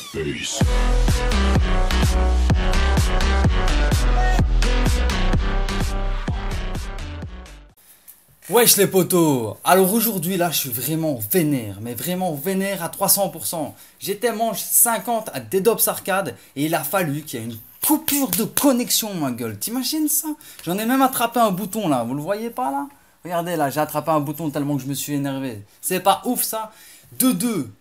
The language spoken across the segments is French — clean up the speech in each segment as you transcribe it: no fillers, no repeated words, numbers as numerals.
Peace. Wesh les potos. Alors aujourd'hui là je suis vraiment vénère, mais vraiment vénère à 300%. J'étais manche 50 à DDoS Arcade et il a fallu qu'il y ait une coupure de connexion ma gueule. T'imagines ça? J'en ai même attrapé un bouton là, vous le voyez pas là? Regardez là, j'ai attrapé un bouton tellement que je me suis énervé. C'est pas ouf ça? De deux.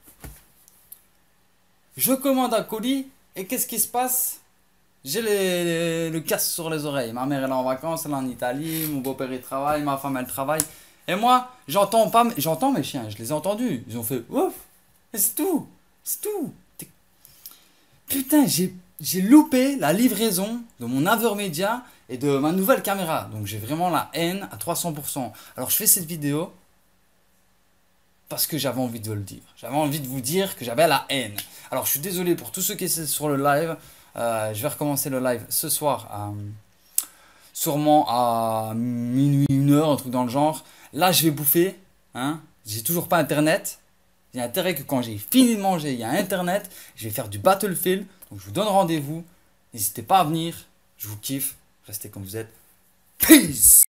Je commande un colis et qu'est-ce qui se passe? J'ai le casque sur les oreilles. Ma mère elle est en vacances, elle est en Italie, mon beau-père il travaille, ma femme elle travaille. Et moi, j'entends pas, j'entends mes chiens, je les ai entendus. Ils ont fait ouf, et c'est tout, c'est tout. Putain, j'ai loupé la livraison de mon Avermedia et de ma nouvelle caméra. Donc j'ai vraiment la haine à 300%. Alors je fais cette vidéo parce que j'avais envie de le dire. J'avais envie de vous dire que j'avais la haine. Alors je suis désolé pour tous ceux qui étaient sur le live. Je vais recommencer le live ce soir, sûrement à minuit, 1 heure, un truc dans le genre. Là, je vais bouffer. Hein. J'ai toujours pas internet. Il y a intérêt que quand j'ai fini de manger, il y a internet. Je vais faire du Battlefield. Donc je vous donne rendez-vous. N'hésitez pas à venir. Je vous kiffe. Restez comme vous êtes. Peace!